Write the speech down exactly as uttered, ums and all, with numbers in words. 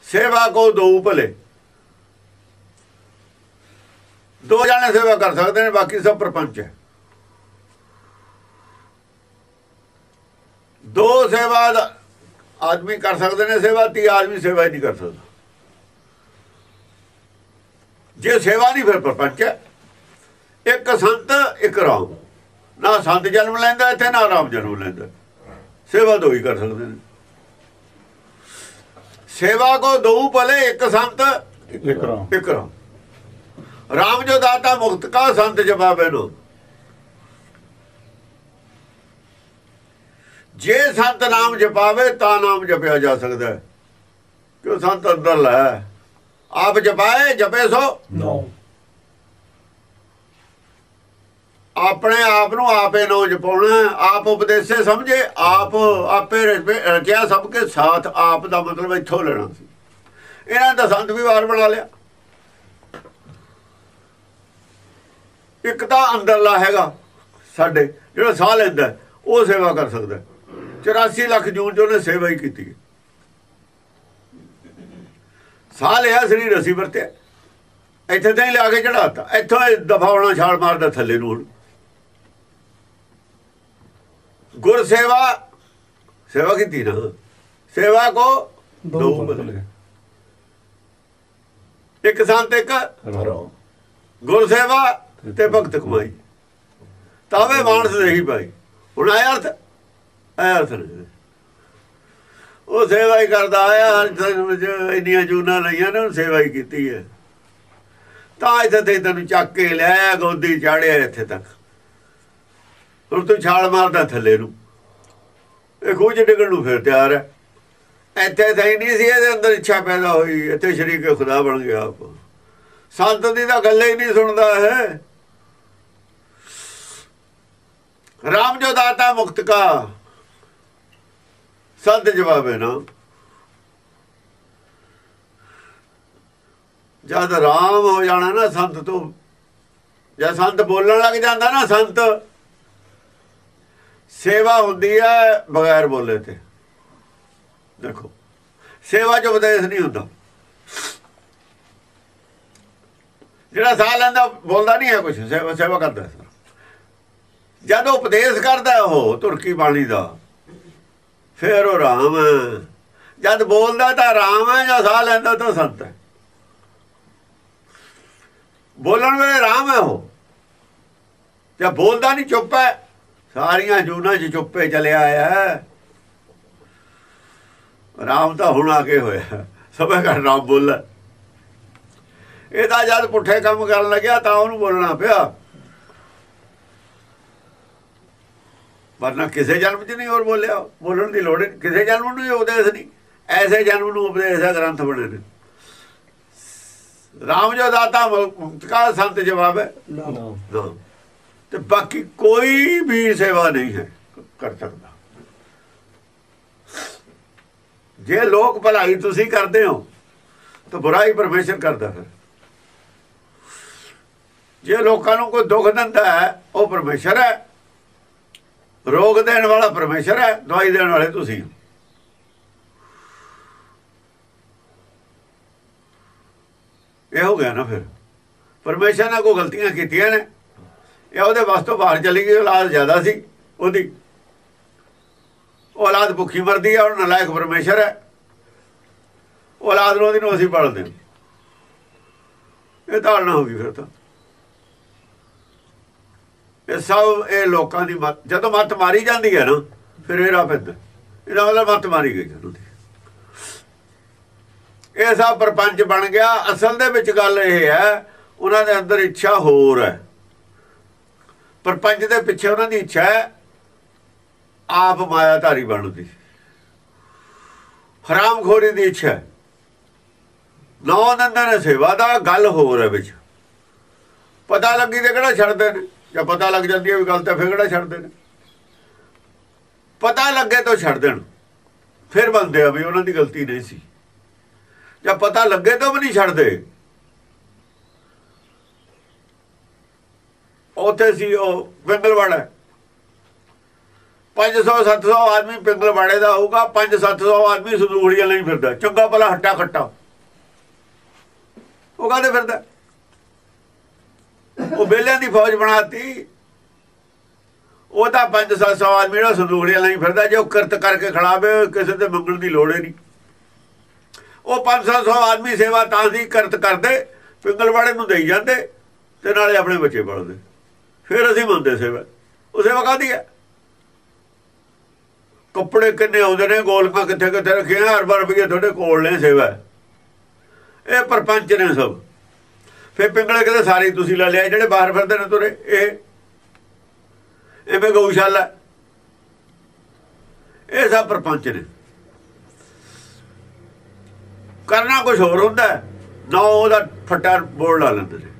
ਸੇਵਾ ਕੋ ਦੋ ਭਲੇ। ਦੋ ਜਾਣੇ ਸੇਵਾ ਕਰ ਸਕਦੇ ਨੇ, ਬਾਕੀ ਸਭ ਪ੍ਰਪੰਚ ਹੈ। ਦੋ ਸੇਵਾ ਦਾ ਆਦਮੀ ਕਰ ਸਕਦੇ ਨੇ ਸੇਵਾ, ਤੀ ਆਦਮੀ ਸੇਵਾ ਹੀ ਨਹੀਂ ਕਰ ਸਕਦਾ। ਜੇ ਸੇਵਾ ਨਹੀਂ ਫਿਰ ਪ੍ਰਪੰਚ ਹੈ। ਇੱਕ ਸੰਤ ਇੱਕ ਰਾਮ, ਨਾ ਸੰਤ ਜਨਮ ਲੈਂਦਾ ਇੱਥੇ, ਨਾ ਰਾਮ ਜਨਮ ਲੈਂਦਾ। ਸੇਵਾ ਦੋ ਹੀ ਕਰ ਸਕਦੇ ਨੇ। ਸੇਵਾ ਕੋ ਦੋ ਭਲੇ, ਇੱਕ ਸੰਤ ਇੱਕ ਰਾਮ। ਇੱਕ ਰਾਮ। ਰਾਮ ਜੋ ਦਾਤਾ ਮੁਕਤ ਕਾ, ਸੰਤ ਜਪਾਵੇ ਨੂੰ। ਜੇ ਸੰਤ ਨਾਮ ਜਪਾਵੇ ਤਾਂ ਨਾਮ ਜਪਿਆ ਜਾ ਸਕਦਾ ਹੈ, ਕਿਉਂ ਸੰਤ ਅੰਦਰ ਲੈ। ਆਪ ਜਪਾਏ ਜਪੇ ਸੋ ਨੋ। ਆਪਣੇ ਆਪ ਨੂੰ ਆਪੇ ਨੋ ਜਪਾਉਣਾ। ਆਪ ਉਪਦੇਸੇ ਸਮਝੇ, ਆਪ ਆਪੇ ਰਚਿਆ ਸਭ ਕੇ ਸਾਥ। ਆਪ ਦਾ ਮਤਲਬ ਇੱਥੋਂ ਲੈਣਾ ਸੀ। ਇਹਨਾਂ ਦਾ ਸੰਤ ਵੀ ਵਾਰ ਬਣਾ ਲਿਆ। ਇੱਕ ਤਾਂ ਅੰਦਰਲਾ ਹੈਗਾ ਸਾਡੇ, ਜਿਹੜਾ ਸਾਹ ਲੈਂਦਾ ਉਹ ਸੇਵਾ ਕਰ ਸਕਦਾ। ਚੁਰਾਸੀ ਲੱਖ ਜੂਨ ਚ ਉਹਨੇ ਸੇਵਾ ਹੀ ਕੀਤੀ। ਸਾਹ ਲਿਆ, ਸਰੀਰ ਅਸੀਂ ਵਰਤਿਆ, ਇੱਥੇ ਤਾਂ ਹੀ ਲਿਆ ਕੇ ਚੜਾਤਾ। ਇੱਥੋਂ ਦਫਾ ਹੋਣਾ, ਛਾਲ ਮਾਰਦਾ ਥੱਲੇ ਨੂੰ। ਹੁਣ ਗੁਰ ਸੇਵਾ, ਸੇਵਾ ਕੀਤੀ ਨਾ। ਸੇਵਾ ਕੋ ਦੋ ਭਲੇ, ਇੱਕ ਸੰਤ ਇੱਕ ਰਾਮ। ਗੁਰ ਸੇਵਾ ਤੇ ਭਗਤ ਕਮਾਈ, ਤਾਵੇ ਮਾਨਸ ਨਹੀਂ ਪਾਈ। ਹੁਣ ਆਇਆ ਅਰਥ, ਆਇਆ ਅਰਥ ਨਹੀਂ। ਉਹ ਸੇਵਾ ਹੀ ਕਰਦਾ ਆਇਆ, ਇੰਨੀਆਂ ਜੂਨਾਂ ਲਈਆਂ ਨੇ, ਸੇਵਾ ਹੀ ਕੀਤੀ ਹੈ। ਤਾਂ ਇੱਥੇ ਤੇ ਤੈਨੂੰ ਚੱਕ ਕੇ ਲਿਆਇਆ, ਗੋਦੀ ਚਾੜਿਆ ਇੱਥੇ ਤੱਕ। ਹੁਣ ਤੂੰ ਛਾਲ ਮਾਰਦਾ ਥੱਲੇ ਨੂੰ, ਇਹ ਖੂਹ 'ਚ ਡਿੱਗਣ ਨੂੰ ਫਿਰ ਤਿਆਰ ਹੈ। ਇੱਥੇ ਤਾਂ ਹੀ ਨਹੀਂ ਸੀ, ਇਹਦੇ ਅੰਦਰ ਇੱਛਾ ਪੈਦਾ ਹੋਈ, ਇੱਥੇ ਸ਼ਰੀਕੇ ਖੁਦਾ ਬਣ ਗਿਆ ਆਪ। ਸੰਤ ਦੀ ਤਾਂ ਗੱਲ ਹੀ ਨਹੀਂ ਸੁਣਦਾ ਹੈ। ਰਾਮ ਜੋ ਦਾਤਾ ਮੁਕਤ ਕਾ, ਸੰਤ ਜਵਾਬੇ ਨਾ। ਜਦ ਰਾਮ ਹੋ ਜਾਣਾ ਨਾ ਸੰਤ ਤੋਂ, ਜਦ ਸੰਤ ਬੋਲਣ ਲੱਗ ਜਾਂਦਾ ਨਾ, ਸੰਤ ਸੇਵਾ ਹੁੰਦੀ ਹੈ ਬਗੈਰ ਬੋਲੇ ਤੇ। ਦੇਖੋ ਸੇਵਾ 'ਚ ਉਪਦੇਸ਼ ਨਹੀਂ ਹੁੰਦਾ। ਜਿਹੜਾ ਸਾਹ ਲੈਂਦਾ ਬੋਲਦਾ ਨਹੀਂ ਹੈ ਕੁਛ, ਸੇਵਾ ਸੇਵਾ ਕਰਦਾ। ਜਦ ਉਪਦੇਸ਼ ਕਰਦਾ ਉਹ ਤੁਰਕੀ ਬਾਣੀ ਦਾ, ਫਿਰ ਉਹ ਰਾਮ ਹੈ। ਜਦ ਬੋਲਦਾ ਤਾਂ ਰਾਮ ਹੈ, ਜਾਂ ਸਾਹ ਲੈਂਦਾ ਤਾਂ ਸੰਤ ਹੈ। ਬੋਲਣ ਵੇਲੇ ਰਾਮ ਹੈ ਉਹ, ਜਾਂ ਬੋਲਦਾ ਨਹੀਂ ਚੁੱਪ ਹੈ। ਸਾਰੀਆਂ ਜੂਨਾਂ 'ਚ ਚੁੱਪੇ ਚਲਿਆ ਆਇਆ। ਰਾਮ ਤਾਂ ਹੁਣ ਆ ਕੇ ਹੋਇਆ, ਸਭੇ ਘਰ ਰਾਮ ਬੋਲਾ। ਇਹ ਤਾਂ ਜਦ ਪੁੱਠੇ ਕੰਮ ਕਰਨ ਲੱਗਿਆ ਤਾਂ ਉਹਨੂੰ ਬੋਲਣਾ ਪਿਆ, ਵਰਨਾ ਕਿਸੇ ਜਨਮ 'ਚ ਨਹੀਂ ਹੋਰ ਬੋਲਿਆ। ਬੋਲਣ ਦੀ ਲੋੜ ਨਹੀਂ, ਕਿਸੇ ਜਨਮ ਨੂੰ ਉਪਦੇਸ਼ ਨਹੀਂ। ਐਸੇ ਜਨਮ ਨੂੰ ਉਪਦੇਸ਼ ਹੈ, ਗ੍ਰੰਥ ਬਣੇ ਨੇ। ਰਾਮ ਜੋ ਦਾਤਾ ਮੁਕਤ ਕਾ, ਸੰਤ ਜਵਾਬ ਹੈ ਨਾ। ਤੇ ਬਾਕੀ ਕੋਈ ਵੀ ਸੇਵਾ ਨਹੀਂ ਹੈ ਕਰ ਸਕਦਾ। ਜੇ ਲੋਕ ਭਲਾਈ ਤੁਸੀਂ ਕਰਦੇ ਹੋ ਤਾਂ ਬੁਰਾਈ ਪਰਮੇਸ਼ਰ ਕਰਦਾ। ਫਿਰ ਜੇ ਲੋਕਾਂ ਨੂੰ ਕੋਈ ਦੁੱਖ ਦਿੰਦਾ ਹੈ, ਉਹ ਪਰਮੇਸ਼ਰ ਹੈ। ਰੋਗ ਦੇਣ ਵਾਲਾ ਪਰਮੇਸ਼ਰ ਹੈ, ਦਵਾਈ ਦੇਣ ਵਾਲੇ ਤੁਸੀਂ। ਇਹ ਹੋ ਗਿਆ ਨਾ। ਫਿਰ ਪਰਮੇਸ਼ਰ ਨੇ ਕੋਈ ਗਲਤੀਆਂ ਕੀਤੀਆਂ ਨੇ, ਇਹ ਉਹਦੇ ਵੱਸ ਤੋਂ ਬਾਹਰ ਚਲੀ ਗਈ। ਔਲਾਦ ਜ਼ਿਆਦਾ ਸੀ ਉਹਦੀ, ਔਲਾਦ ਭੁੱਖੀ ਮਰਦੀ ਹੈ। ਉਹ ਨਲਾਇਕ ਪਰਮੇਸ਼ਰ ਹੈ। ਔਲਾਦ ਨੂੰ ਉਹਦੀ ਨੂੰ ਅਸੀਂ ਪਾਲਦੇ ਹਾਂ। ਇਹ ਧਾਰਨਾ ਹੋ ਗਈ। ਫਿਰ ਤਾਂ ਇਹ ਸਭ ਇਹ ਲੋਕਾਂ ਦੀ ਮੱਤ, ਜਦੋਂ ਮੱਤ ਮਾਰੀ ਜਾਂਦੀ ਹੈ ਨਾ, ਫਿਰ ਇਹ ਰਾਹ ਪੈਂਦਾ। ਇਹਦਾ ਮਤਲਬ ਮੱਤ ਮਾਰੀ ਗਈ ਜਦੋਂ ਦੀ। ਇਹ ਸਭ ਪ੍ਰਪੰਚ ਬਣ ਗਿਆ। ਅਸਲ ਦੇ ਵਿੱਚ ਗੱਲ ਇਹ ਹੈ, ਉਹਨਾਂ ਦੇ ਅੰਦਰ ਇੱਛਾ ਹੋਰ ਹੈ। ਪ੍ਰਪੰਚ ਦੇ ਪਿੱਛੇ ਉਹਨਾਂ ਦੀ ਇੱਛਾ ਹੈ ਆਪ ਮਾਇਆਧਾਰੀ ਬਣਨ ਦੀ, ਹਰਾਮਖੋਰੀ ਦੀ ਇੱਛਾ ਹੈ। ਨੌ ਨੰਦਾ ਨੇ ਸੇਵਾ ਦਾ, ਗੱਲ ਹੋਰ ਹੈ ਵਿੱਚ। ਪਤਾ ਲੱਗੀ ਤੇ ਕਿਹੜਾ ਛੱਡਦੇ ਨੇ, ਜਾਂ ਪਤਾ ਲੱਗ ਜਾਂਦੀ ਹੈ ਵੀ ਗੱਲ ਤਾਂ ਫਿਰ ਕਿਹੜਾ ਛੱਡਦੇ ਨੇ। ਪਤਾ ਲੱਗੇ ਤਾਂ ਛੱਡ ਦੇਣ, ਫਿਰ ਬੰਦੇ ਆ ਵੀ ਉਹਨਾਂ ਦੀ ਗਲਤੀ ਨਹੀਂ ਸੀ। ਜਾਂ ਪਤਾ ਲੱਗੇ ਤਾਂ ਵੀ ਨਹੀਂ ਛੱਡਦੇ। ਉੱਥੇ ਸੀ ਉਹ ਪਿੰਗਲਵਾੜਾ, ਪੰਜ ਸੌ ਸੱਤ ਸੌ ਆਦਮੀ ਪਿੰਗਲਵਾੜੇ ਦਾ ਹੋਊਗਾ, ਪੰਜ ਸੱਤ ਸੌ ਆਦਮੀ ਸੰਦੂਖੜੀਆਂ ਲਈ ਫਿਰਦਾ, ਚੰਗਾ ਭਲਾ ਹੱਟਾ ਖੱਟਾ ਉਹ ਕਾਹਦੇ ਫਿਰਦਾ। ਉਹ ਬੇਲਿਆਂ ਦੀ ਫੌਜ ਬਣਾਤੀ। ਉਹ ਤਾਂ ਪੰਜ ਸੱਤ ਸੌ ਆਦਮੀ ਜਿਹੜਾ ਸੰਦੂਖੜੀਆਂ ਲਈ ਫਿਰਦਾ, ਜੇ ਉਹ ਕਿਰਤ ਕਰਕੇ ਖੜਾਵੇ ਕਿਸੇ ਤੇ ਮੰਗਣ ਦੀ ਲੋੜ ਹੀ ਨਹੀਂ। ਉਹ ਪੰਜ ਸੱਤ ਸੌ ਆਦਮੀ ਸੇਵਾ ਤਾਂ ਸੀ ਕਿਰਤ ਕਰਦੇ, ਪਿੰਗਲਵਾੜੇ ਨੂੰ ਦੇਈ ਜਾਂਦੇ ਤੇ ਨਾਲੇ ਆਪਣੇ ਬੱਚੇ ਪੜ੍ਹਦੇ, ਫਿਰ ਅਸੀਂ ਮੰਨਦੇ ਸੇਵਾ। ਉਹ ਸੇਵਾ ਕਾਹਦੀ ਹੈ? ਕੱਪੜੇ ਕਿੰਨੇ ਆਉਂਦੇ ਨੇ, ਗੋਲਕਾਂ ਕਿੱਥੇ ਕਿੱਥੇ ਰੱਖੀਆਂ, ਹਰ ਰੁਪਈਏ ਤੁਹਾਡੇ ਕੋਲ ਨੇ, ਸੇਵਾ ਇਹ ਪਰਪੰਚ ਨੇ ਸਭ। ਫਿਰ ਪਿੰਗਲੇ ਕਹਿੰਦੇ ਸਾਰੇ ਤੁਸੀਂ ਲੈ ਲਿਆ, ਜਿਹੜੇ ਬਾਹਰ ਫਿਰਦੇ ਨੇ ਤੁਰੇ ਇਹ ਐਵੇਂ ਗਊਸ਼ਾਲਾ, ਇਹ ਸਭ ਪਰਪੰਚ ਨੇ। ਕਰਨਾ ਕੁਛ ਹੋਰ ਹੁੰਦਾ ਨਾ, ਉਹਦਾ ਫੱਟਾ ਬੋਲ ਲਾ ਲੈਂਦੇ ਨੇ।